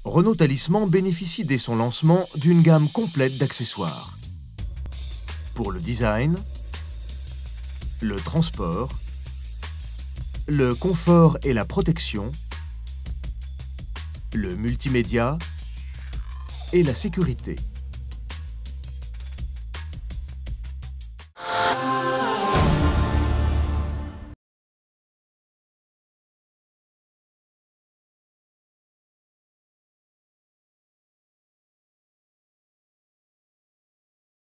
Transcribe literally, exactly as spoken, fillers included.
Renault Talisman bénéficie dès son lancement d'une gamme complète d'accessoires. Pour le design, le transport, le confort et la protection, le multimédia et la sécurité.